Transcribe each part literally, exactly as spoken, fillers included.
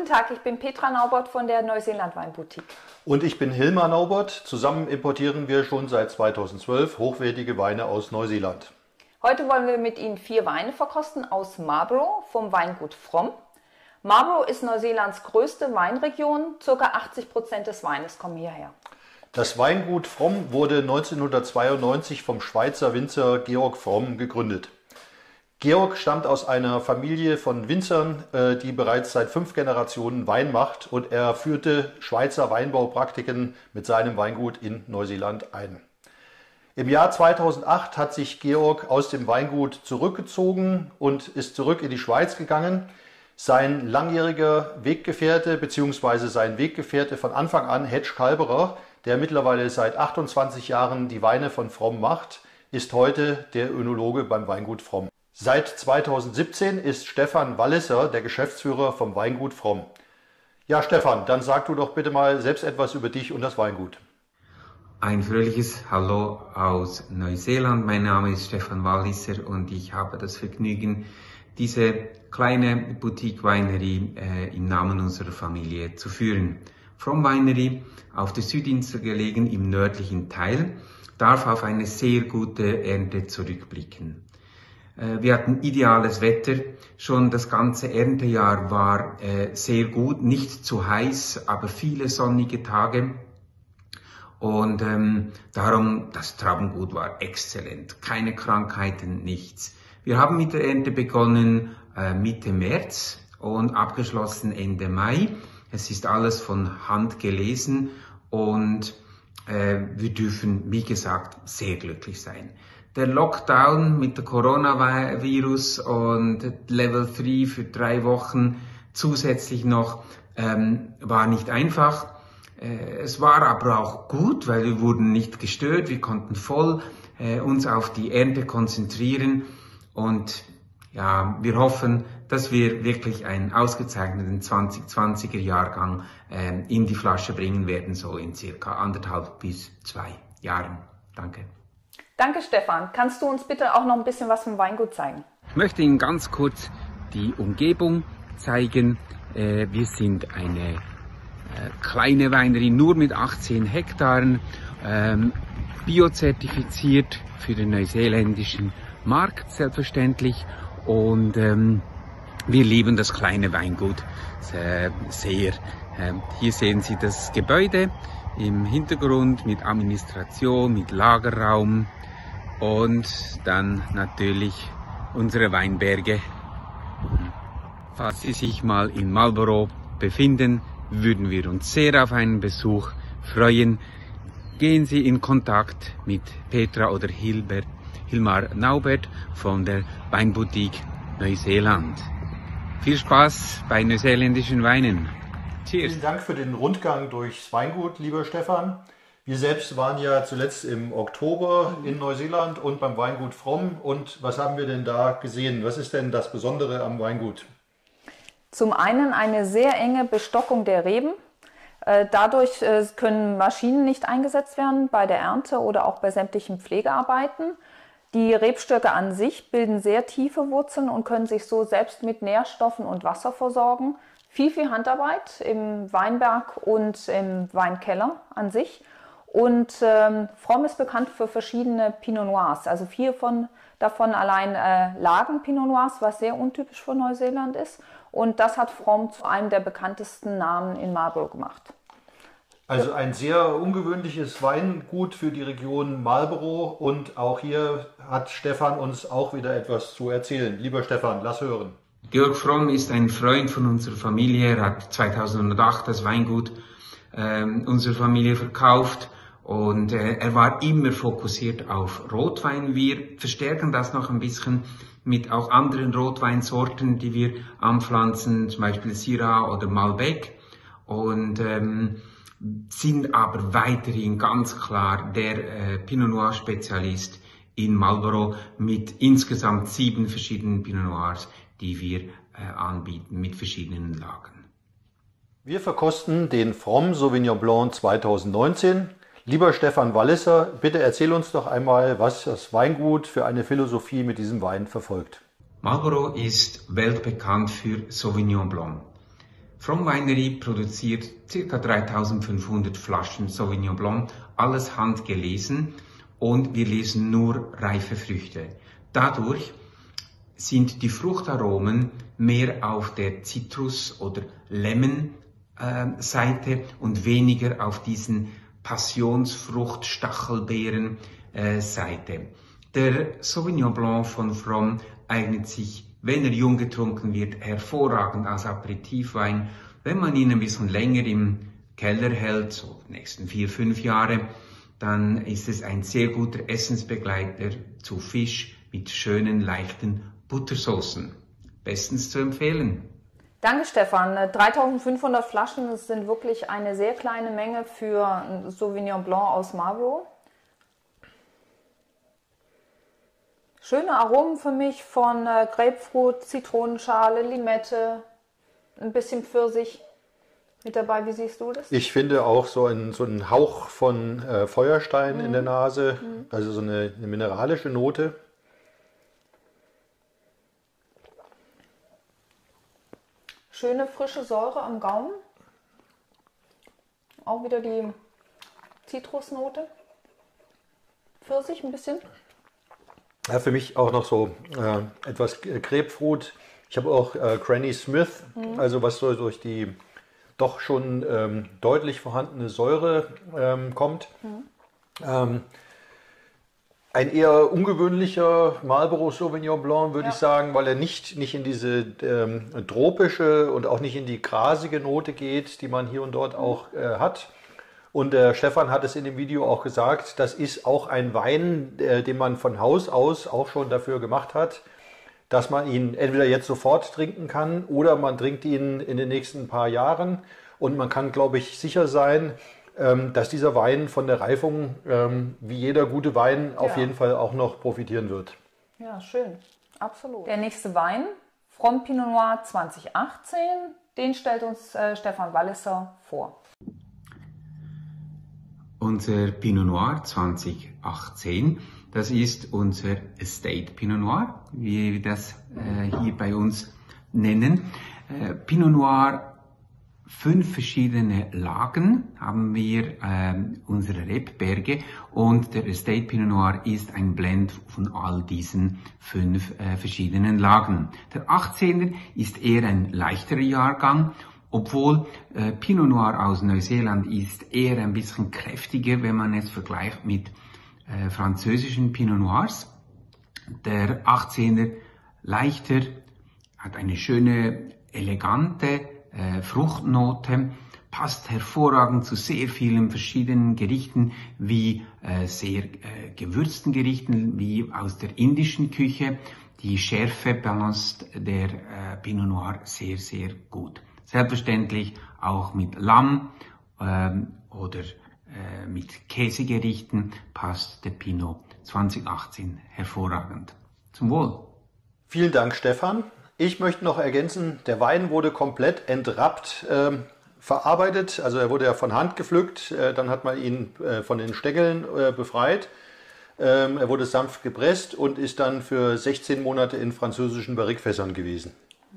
Tag, ich bin Petra Naubert von der Neuseeland Weinboutique. Und ich bin Hilmar Naubert. Zusammen importieren wir schon seit zweitausendzwölf hochwertige Weine aus Neuseeland. Heute wollen wir mit Ihnen vier Weine verkosten aus Marlborough vom Weingut Fromm. Marlborough ist Neuseelands größte Weinregion, ca. achtzig Prozent des Weines kommen hierher. Das Weingut Fromm wurde neunzehnhundertzweiundneunzig vom Schweizer Winzer Georg Fromm gegründet. Georg stammt aus einer Familie von Winzern, die bereits seit fünf Generationen Wein macht, und er führte Schweizer Weinbaupraktiken mit seinem Weingut in Neuseeland ein. Im Jahr zweitausendacht hat sich Georg aus dem Weingut zurückgezogen und ist zurück in die Schweiz gegangen. Sein langjähriger Weggefährte bzw. sein Weggefährte von Anfang an, Hetsch Kalberer, der mittlerweile seit achtundzwanzig Jahren die Weine von Fromm macht, ist heute der Önologe beim Weingut Fromm. Seit zweitausendsiebzehn ist Stefan Walliser der Geschäftsführer vom Weingut Fromm. Ja, Stefan, dann sag du doch bitte mal selbst etwas über dich und das Weingut. Ein fröhliches Hallo aus Neuseeland. Mein Name ist Stefan Walliser und ich habe das Vergnügen, diese kleine Boutique-Winery äh, im Namen unserer Familie zu führen. Fromm Winery, auf der Südinsel gelegen im nördlichen Teil, darf auf eine sehr gute Ernte zurückblicken. Wir hatten ideales Wetter, schon das ganze Erntejahr war äh, sehr gut, nicht zu heiß, aber viele sonnige Tage. Und ähm, darum, das Traubengut war exzellent, keine Krankheiten, nichts. Wir haben mit der Ernte begonnen äh, Mitte März und abgeschlossen Ende Mai. Es ist alles von Hand gelesen und äh, wir dürfen, wie gesagt, sehr glücklich sein. Der Lockdown mit dem Coronavirus und Level drei für drei Wochen zusätzlich noch ähm, war nicht einfach. Äh, es war aber auch gut, weil wir wurden nicht gestört. Wir konnten voll äh, uns auf die Ernte konzentrieren und ja, wir hoffen, dass wir wirklich einen ausgezeichneten zwanzig zwanziger Jahrgang äh, in die Flasche bringen werden, so in circa anderthalb bis zwei Jahren. Danke. Danke, Stefan. Kannst du uns bitte auch noch ein bisschen was vom Weingut zeigen? Ich möchte Ihnen ganz kurz die Umgebung zeigen. Äh, wir sind eine äh, kleine Weineri, nur mit achtzehn Hektaren, ähm, biozertifiziert für den neuseeländischen Markt selbstverständlich. Und ähm, wir lieben das kleine Weingut äh, sehr. Ähm, hier sehen Sie das Gebäude im Hintergrund mit Administration, mit Lagerraum und dann natürlich unsere Weinberge. Falls Sie sich mal in Marlborough befinden, würden wir uns sehr auf einen Besuch freuen. Gehen Sie in Kontakt mit Petra oder Hilbert, Hilmar Naubert von der Weinboutique Neuseeland. Viel Spaß bei neuseeländischen Weinen. Cheers! Vielen Dank für den Rundgang durchs Weingut, lieber Stefan. Wir selbst waren ja zuletzt im Oktober in Neuseeland und beim Weingut Fromm. Und was haben wir denn da gesehen? Was ist denn das Besondere am Weingut? Zum einen eine sehr enge Bestockung der Reben. Dadurch können Maschinen nicht eingesetzt werden bei der Ernte oder auch bei sämtlichen Pflegearbeiten. Die Rebstöcke an sich bilden sehr tiefe Wurzeln und können sich so selbst mit Nährstoffen und Wasser versorgen. Viel, viel Handarbeit im Weinberg und im Weinkeller an sich. Und ähm, Fromm ist bekannt für verschiedene Pinot Noirs, also vier von, davon allein äh, Lagen Pinot Noirs, was sehr untypisch für Neuseeland ist. Und das hat Fromm zu einem der bekanntesten Namen in Marlborough gemacht. Also ein sehr ungewöhnliches Weingut für die Region Marlborough, und auch hier hat Stefan uns auch wieder etwas zu erzählen. Lieber Stefan, lass hören. Georg Fromm ist ein Freund von unserer Familie. Er hat zweitausendacht das Weingut äh, unserer Familie verkauft und äh, er war immer fokussiert auf Rotwein. Wir verstärken das noch ein bisschen mit auch anderen Rotweinsorten, die wir anpflanzen, zum Beispiel Syrah oder Malbec, und ähm, sind aber weiterhin ganz klar der äh, Pinot Noir Spezialist in Marlborough mit insgesamt sieben verschiedenen Pinot Noirs, die wir äh, anbieten mit verschiedenen Lagen. Wir verkosten den Fromm Sauvignon Blanc zweitausendneunzehn. Lieber Stefan Walliser, bitte erzähl uns doch einmal, was das Weingut für eine Philosophie mit diesem Wein verfolgt. Marlborough ist weltbekannt für Sauvignon Blanc. From Winery produziert ca. dreitausendfünfhundert Flaschen Sauvignon Blanc, alles handgelesen, und wir lesen nur reife Früchte. Dadurch sind die Fruchtaromen mehr auf der Zitrus- oder Lemon-Seite und weniger auf diesen Passionsfrucht-Stachelbeeren-Seite. Der Sauvignon Blanc von From eignet sich, wenn er jung getrunken wird, hervorragend als Aperitivwein. Wenn man ihn ein bisschen länger im Keller hält, so die nächsten vier, fünf Jahre, dann ist es ein sehr guter Essensbegleiter zu Fisch mit schönen, leichten Buttersoßen. Bestens zu empfehlen. Danke, Stefan. dreitausendfünfhundert Flaschen, das sind wirklich eine sehr kleine Menge für ein Sauvignon Blanc aus Marlborough. Schöne Aromen für mich von äh, Grapefruit, Zitronenschale, Limette, ein bisschen Pfirsich mit dabei. Wie siehst du das? Ich finde auch so ein, so ein Hauch von äh, Feuerstein mhm. in der Nase, mhm. also so eine, eine mineralische Note. Schöne frische Säure am Gaumen. Auch wieder die Zitrusnote. Pfirsich ein bisschen. Ja, für mich auch noch so äh, etwas Grapefruit. Ich habe auch äh, Granny Smith, mhm. also was so durch die doch schon ähm, deutlich vorhandene Säure ähm, kommt. Mhm. Ähm, ein eher ungewöhnlicher Marlborough Sauvignon Blanc, würde ja. ich sagen, weil er nicht, nicht in diese ähm, tropische und auch nicht in die grasige Note geht, die man hier und dort mhm. auch äh, hat. Und der Stefan hat es in dem Video auch gesagt, das ist auch ein Wein, äh, den man von Haus aus auch schon dafür gemacht hat, dass man ihn entweder jetzt sofort trinken kann oder man trinkt ihn in den nächsten paar Jahren. Und man kann, glaube ich, sicher sein, ähm, dass dieser Wein von der Reifung, ähm, wie jeder gute Wein, ja. auf jeden Fall auch noch profitieren wird. Ja, schön. Absolut. Der nächste Wein, From Pinot Noir zwanzig achtzehn, den stellt uns äh, Stefan Walliser vor. Unser Pinot Noir zwanzig achtzehn, das ist unser Estate Pinot Noir, wie wir das äh, hier bei uns nennen. Äh, Pinot Noir, fünf verschiedene Lagen haben wir äh, unsere Rebberge, und der Estate Pinot Noir ist ein Blend von all diesen fünf äh, verschiedenen Lagen. Der achtzehner ist eher ein leichterer Jahrgang, obwohl äh, Pinot Noir aus Neuseeland ist eher ein bisschen kräftiger, wenn man es vergleicht mit äh, französischen Pinot Noirs. Der achtzehner leichter, hat eine schöne, elegante äh, Fruchtnote, passt hervorragend zu sehr vielen verschiedenen Gerichten, wie äh, sehr äh, gewürzten Gerichten, wie aus der indischen Küche. Die Schärfe balanciert der äh, Pinot Noir sehr, sehr gut. Selbstverständlich auch mit Lamm ähm, oder äh, mit Käsegerichten passt der Pinot zwanzig achtzehn hervorragend. Zum Wohl. Vielen Dank, Stefan. Ich möchte noch ergänzen, der Wein wurde komplett entrappt ähm, verarbeitet. Also er wurde ja von Hand gepflückt, äh, dann hat man ihn äh, von den Stängeln äh, befreit. Ähm, er wurde sanft gepresst und ist dann für sechzehn Monate in französischen Barrique-Fässern gewesen.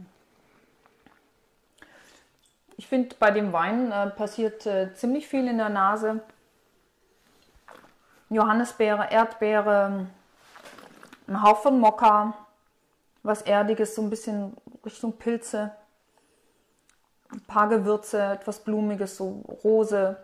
Ich finde, bei dem Wein äh, passiert äh, ziemlich viel in der Nase. Johannisbeere, Erdbeere, ein Hauch von Mokka, was Erdiges, so ein bisschen Richtung Pilze, ein paar Gewürze, etwas Blumiges, so Rose.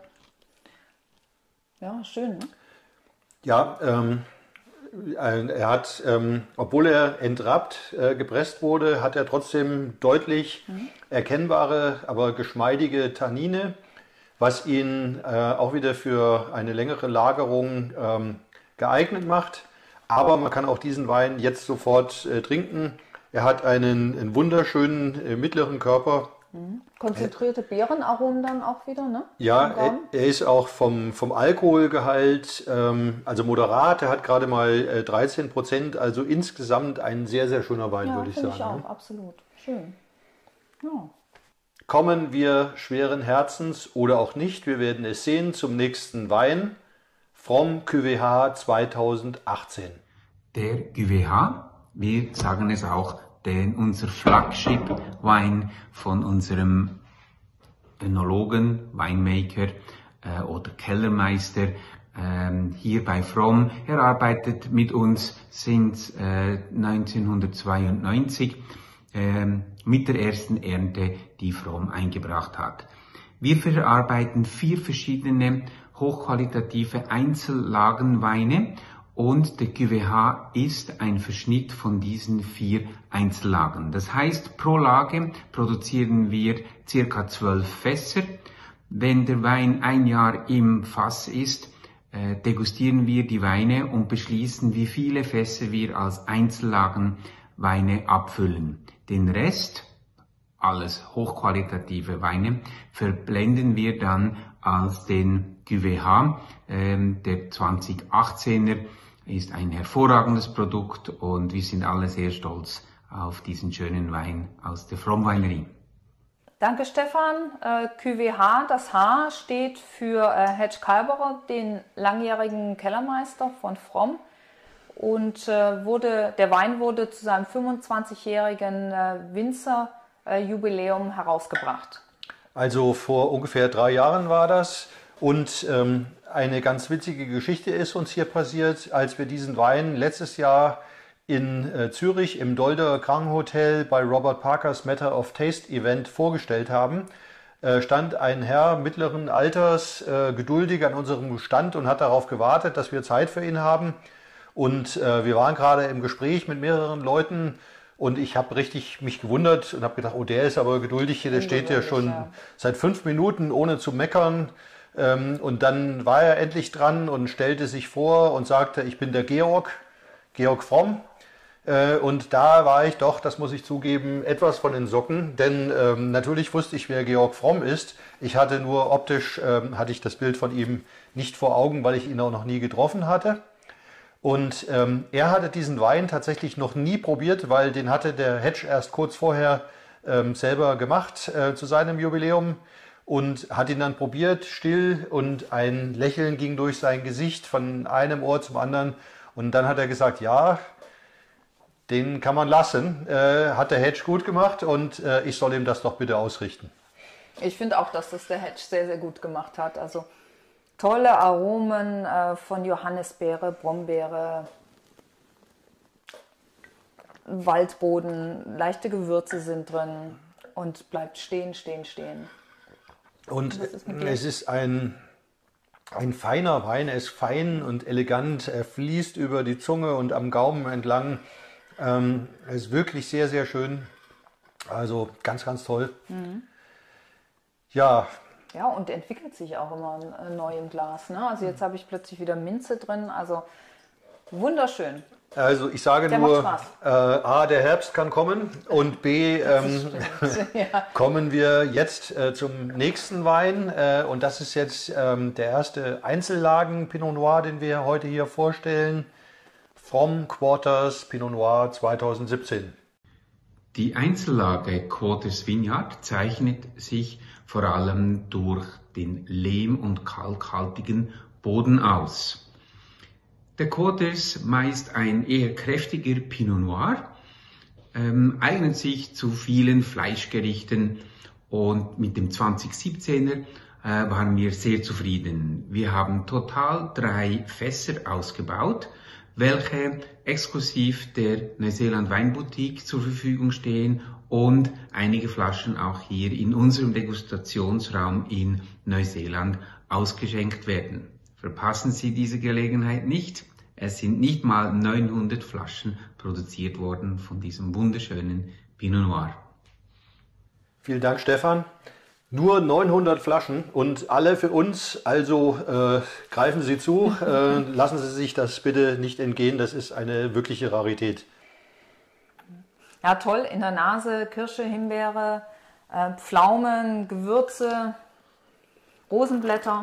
Ja, schön, ne? Ja, ähm, er hat, ähm, obwohl er entrappt äh, gepresst wurde, hat er trotzdem deutlich mhm. erkennbare, aber geschmeidige Tannine, was ihn äh, auch wieder für eine längere Lagerung ähm, geeignet macht. Aber man kann auch diesen Wein jetzt sofort äh, trinken. Er hat einen, einen wunderschönen äh, mittleren Körper. Mhm. Konzentrierte Beerenaromen dann auch wieder, ne? Ja, er, er ist auch vom, vom Alkoholgehalt, ähm, also moderat. Er hat gerade mal äh, dreizehn Prozent, also insgesamt ein sehr, sehr schöner Wein, ja, würde ich sagen. Ich auch, ne? Absolut. Schön. Ja. Kommen wir schweren Herzens oder auch nicht, wir werden es sehen, zum nächsten Wein. From Cuvée H zwanzig achtzehn. Der Cuvée H, wir sagen es auch, den unser Flagship-Wein von unserem Önologen, Winemaker äh, oder Kellermeister ähm, hier bei Fromm. Er arbeitet mit uns seit äh, neunzehnhundertzweiundneunzig äh, mit der ersten Ernte, die Fromm eingebracht hat. Wir verarbeiten vier verschiedene hochqualitative Einzellagenweine und der Q V H ist ein Verschnitt von diesen vier Einzellagen. Das heißt, pro Lage produzieren wir circa zwölf Fässer. Wenn der Wein ein Jahr im Fass ist, äh, degustieren wir die Weine und beschließen, wie viele Fässer wir als Einzellagenweine abfüllen. Den Rest, alles hochqualitative Weine, verblenden wir dann als den Q V H. Ähm, der zweitausendachtzehner ist ein hervorragendes Produkt und wir sind alle sehr stolz auf diesen schönen Wein aus der Fromm Weinerie. Danke Stefan. Äh, Q V H, das H steht für äh, Hedge Kalberer, den langjährigen Kellermeister von Fromm. Und äh, wurde, der Wein wurde zu seinem fünfundzwanzigjährigen äh, Winzer-Jubiläum äh, herausgebracht. Also vor ungefähr drei Jahren war das. Und ähm, eine ganz witzige Geschichte ist uns hier passiert, als wir diesen Wein letztes Jahr in äh, Zürich im Dolder Krankenhotel bei Robert Parkers Matter of Taste Event vorgestellt haben, äh, stand ein Herr mittleren Alters äh, geduldig an unserem Stand und hat darauf gewartet, dass wir Zeit für ihn haben. Und äh, wir waren gerade im Gespräch mit mehreren Leuten und ich habe richtig mich gewundert und habe gedacht, oh, der ist aber geduldig hier, der steht ja schon ja. seit fünf Minuten ohne zu meckern. Ähm, und dann war er endlich dran und stellte sich vor und sagte, ich bin der Georg, Georg Fromm. Äh, und da war ich doch, das muss ich zugeben, etwas von den Socken, denn ähm, natürlich wusste ich, wer Georg Fromm ist. Ich hatte nur optisch, ähm, hatte ich das Bild von ihm nicht vor Augen, weil ich ihn auch noch nie getroffen hatte. Und ähm, er hatte diesen Wein tatsächlich noch nie probiert, weil den hatte der Hedge erst kurz vorher ähm, selber gemacht äh, zu seinem Jubiläum und hat ihn dann probiert, still, und ein Lächeln ging durch sein Gesicht von einem Ohr zum anderen. Und dann hat er gesagt, ja, den kann man lassen, äh, hat der Hedge gut gemacht und äh, ich soll ihm das doch bitte ausrichten. Ich finde auch, dass das der Hedge sehr, sehr gut gemacht hat. Also tolle Aromen äh, von Johannisbeere, Brombeere, Waldboden, leichte Gewürze sind drin und bleibt stehen, stehen, stehen. Und es ist ein, ein feiner Wein, er ist fein und elegant, er fließt über die Zunge und am Gaumen entlang. Ähm, er ist wirklich sehr, sehr schön, also ganz, ganz toll. Mhm. Ja. Ja, und entwickelt sich auch immer neu im Glas. Ne? Also jetzt habe ich plötzlich wieder Minze drin, also wunderschön. Also ich sage der nur, äh, A, der Herbst kann kommen und B, ähm, ja. kommen wir jetzt äh, zum nächsten Wein äh, und das ist jetzt ähm, der erste Einzellagen Pinot Noir, den wir heute hier vorstellen. Fromm Quarters Pinot Noir zweitausendsiebzehn. Die Einzellage Quarters Vineyard zeichnet sich vor allem durch den lehm- und kalkhaltigen Boden aus. Der Quarters, meist ein eher kräftiger Pinot Noir, ähm, eignet sich zu vielen Fleischgerichten und mit dem zweitausendsiebzehner äh, waren wir sehr zufrieden. Wir haben total drei Fässer ausgebaut, welche exklusiv der Neuseeland Weinboutique zur Verfügung stehen und einige Flaschen auch hier in unserem Degustationsraum in Neuseeland ausgeschenkt werden. Verpassen Sie diese Gelegenheit nicht. Es sind nicht mal neunhundert Flaschen produziert worden von diesem wunderschönen Pinot Noir. Vielen Dank, Stefan. Nur neunhundert Flaschen und alle für uns, also äh, greifen Sie zu, äh, lassen Sie sich das bitte nicht entgehen, das ist eine wirkliche Rarität. Ja, toll, in der Nase Kirsche, Himbeere, äh, Pflaumen, Gewürze, Rosenblätter.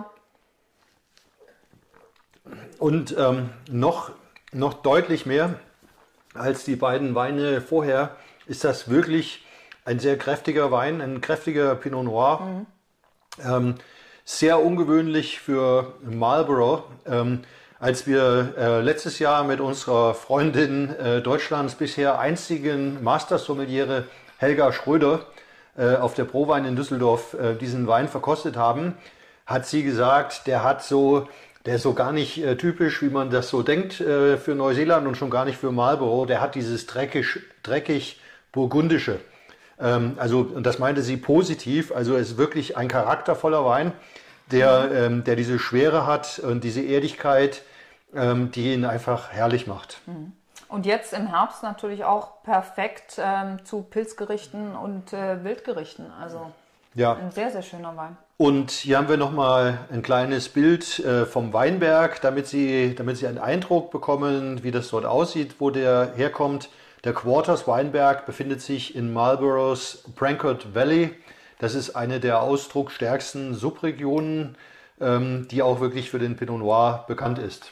Und ähm, noch, noch deutlich mehr als die beiden Weine vorher ist das wirklich ein sehr kräftiger Wein, ein kräftiger Pinot Noir. Mhm. Ähm, sehr ungewöhnlich für Marlborough. Ähm, als wir äh, letztes Jahr mit unserer Freundin, äh, Deutschlands bisher einzigen Master-Sommeliere Helga Schröder, äh, auf der Prowein in Düsseldorf äh, diesen Wein verkostet haben, hat sie gesagt, der hat so, der ist so gar nicht äh, typisch, wie man das so denkt äh, für Neuseeland und schon gar nicht für Marlborough. Der hat dieses dreckig, dreckig burgundische. Ähm, also, und das meinte sie positiv. Also es ist wirklich ein charaktervoller Wein, der, mhm. ähm, der diese Schwere hat und diese Erdigkeit, ähm, die ihn einfach herrlich macht. Mhm. Und jetzt im Herbst natürlich auch perfekt ähm, zu Pilzgerichten und äh, Wildgerichten. Also ja. Ein sehr, sehr schöner Wein. Und hier haben wir nochmal ein kleines Bild äh, vom Weinberg, damit Sie, damit Sie einen Eindruck bekommen, wie das dort aussieht, wo der herkommt. Der Quarters Weinberg befindet sich in Marlboroughs Brancott Valley. Das ist eine der ausdrucksstärksten Subregionen, ähm, die auch wirklich für den Pinot Noir bekannt ist.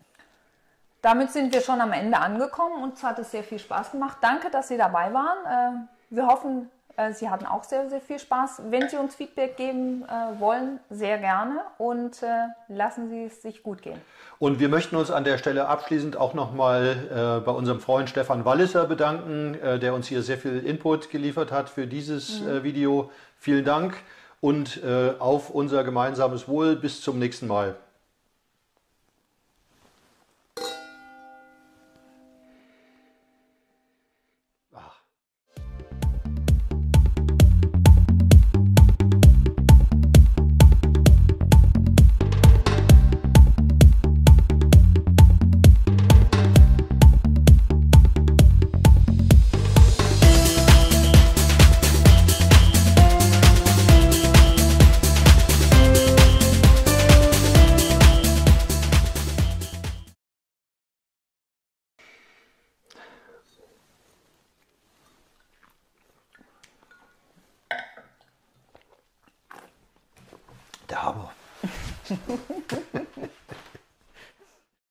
Damit sind wir schon am Ende angekommen. Uns hat es sehr viel Spaß gemacht. Danke, dass Sie dabei waren. Wir hoffen, Sie hatten auch sehr, sehr viel Spaß. Wenn Sie uns Feedback geben wollen, sehr gerne und lassen Sie es sich gut gehen. Und wir möchten uns an der Stelle abschließend auch nochmal bei unserem Freund Stefan Walliser bedanken, der uns hier sehr viel Input geliefert hat für dieses mhm. Video. Vielen Dank und auf unser gemeinsames Wohl. Bis zum nächsten Mal. Der Hammer.